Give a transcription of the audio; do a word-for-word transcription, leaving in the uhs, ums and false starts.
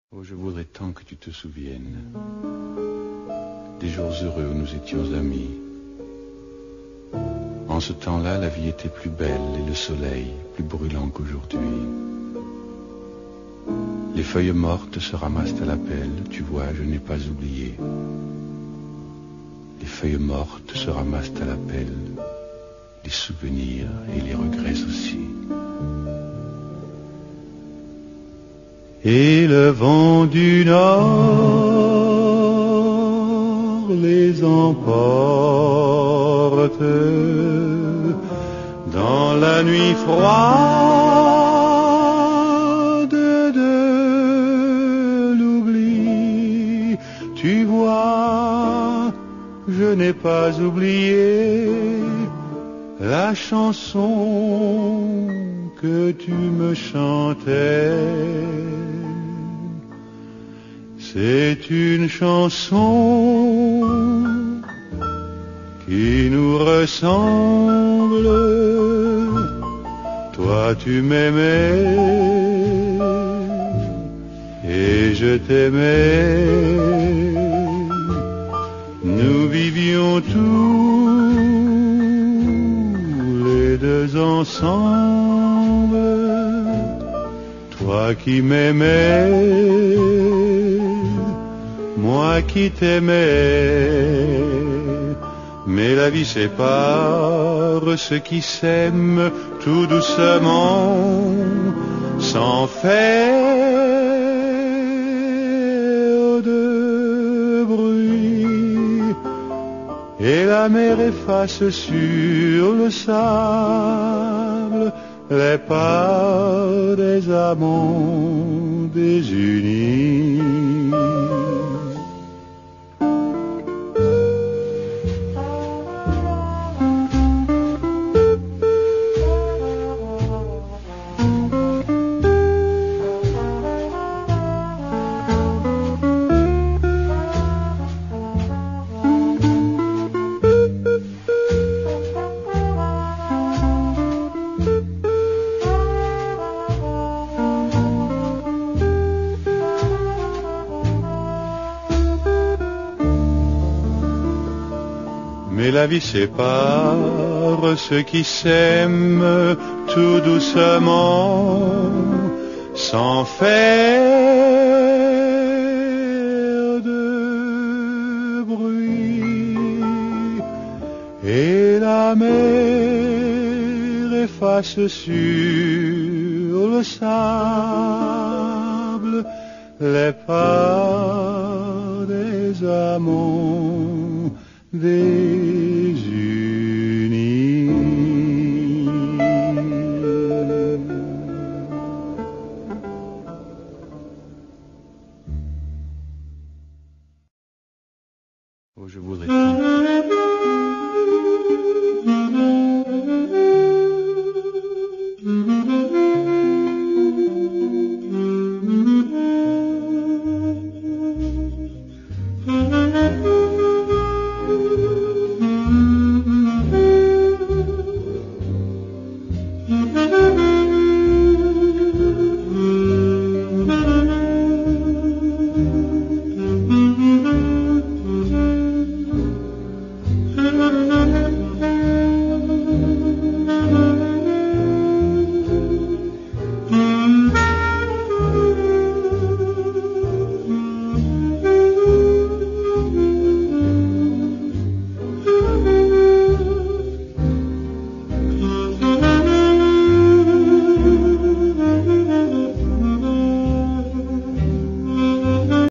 Oh, je voudrais tant que tu te souviennes des jours heureux où nous étions amis. En ce temps-là, la vie était plus belle et le soleil plus brûlant qu'aujourd'hui. Les feuilles mortes se ramassent à la pelle, tu vois, je n'ai pas oublié. Les feuilles mortes se ramassent à la pelle, les souvenirs et les regrets aussi. Et le vent du nord les emporte dans la nuit froide de l'oubli. Tu vois, je n'ai pas oublié la chanson que tu me chantais. C'est une chanson qui nous ressemble. Toi tu m'aimais et je t'aimais. Nous vivions tous les deux ensemble. Toi qui m'aimais, moi qui t'aimais. Mais la vie sépare ceux qui s'aiment tout doucement, sans faire de bruit. Et la mer efface sur le sable les pas des amants désunis. Mais la vie sépare ceux qui s'aiment tout doucement, sans faire de bruit. Et la mer efface sur le sable les pas des amants désunis. Oh, je voudrais tant